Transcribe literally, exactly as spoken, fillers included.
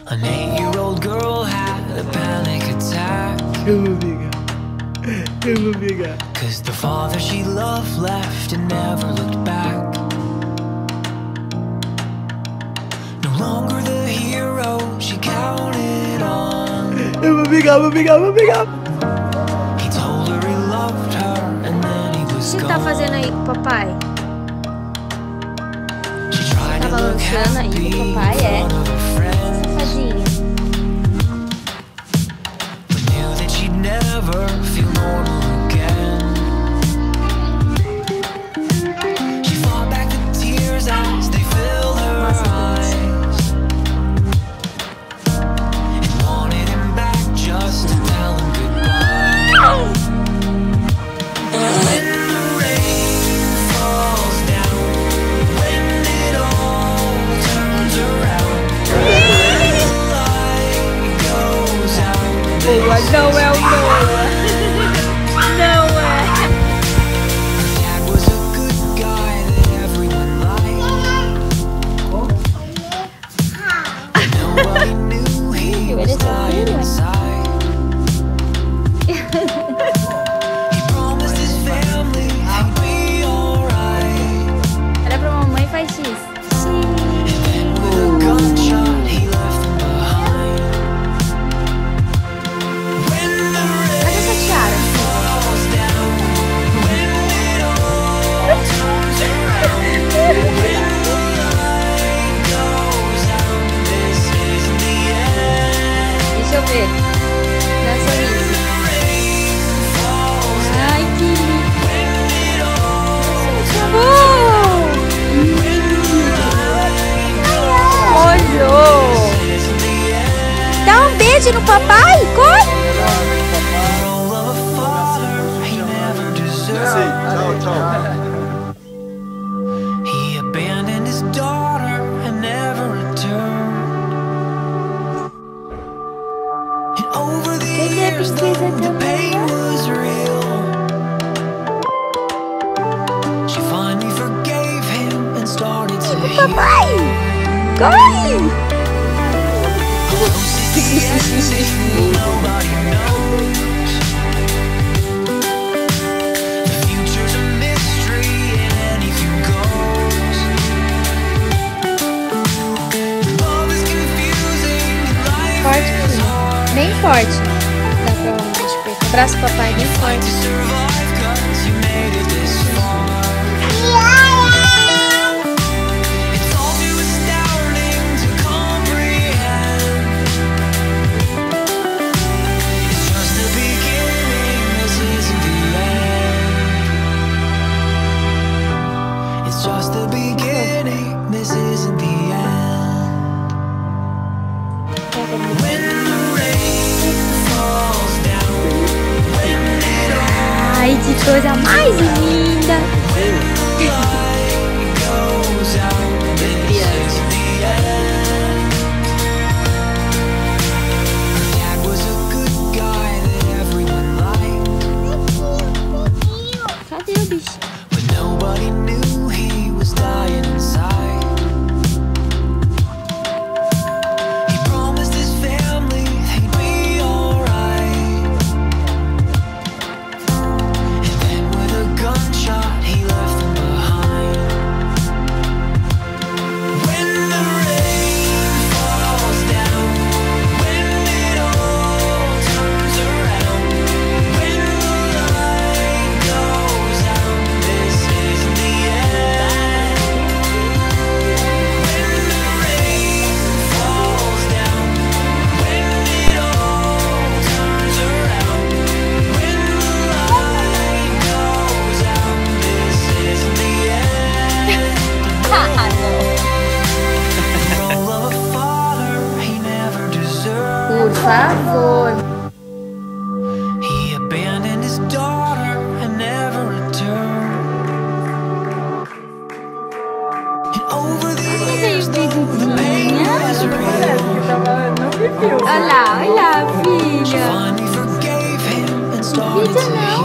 An eight-year-old girl had a panic attack. Eu vou pegar. Eu vou pegar. Cause the father she loved left and never looked back. No longer the hero she counted on. Eu vou pegar, vou pegar, vou pegar. He told her he loved her and then he was O que tá fazendo aí com o papai? She tried Tá to look balançando aí happy com o in papai, é? front of her friends, Safadinha. but knew that she'd never feel normal again. She fought back the tears as they filled her eyes, and wanted him back just to tell him goodbye. When the rain falls down, when it all turns around, when the light goes out, Boa, não é o Noah. Não é. Dad was a good guy that everyone liked. Nobody knew he was dying inside. He promised his family they'd be alright. Olha pra mamãe e faz X. Sim. Then with a gunshot he left them behind. When the rain Cadê essa tiara? falls down, when it all turns around, when the light goes out, this isn't the end. Deixa eu ver. Dá sorriso. Rain falls down, Ai, que lindo. when it all Oh! Olhou. isn't the end. Dá um beijo no papai, corre. Role of a father he never deserved. He abandoned his daughter and never returned. And over the Cadê a years, princesa though the também? pain was real, she finally forgave him and started to heal. Papai, corre. Nobody knows. The future's a mystery and anything goes. Love is confusing and life Forte, is filho. hard. Bem forte. Dá pra onde ver. Abraço, papai, bem Fight to forte. survive 'cause you made it this far. It's all too astounding to comprehend. It's just the beginning, this isn't the end. It's just the beginning, this isn't the end. When the rain falls down, when it all Ai, que coisa mais linda. light goes out, this isn't the end. Dad was a good guy that everyone liked, Cadê o bicho? but nobody knew he was dying inside. He promised his family they'd be alright, and then with a gunshot he left them behind. When the rain falls down, when it all turns around, when the light goes out, this isn't the end. When the rain falls down, when it all turns around, when the light goes out, this isn't the end. Role of a father he never deserved. Por favor. He abandoned his daughter and never returned. And over the years, though the pain was real, Olha lá, olha lá, she filha. finally forgave him and started Filha to não,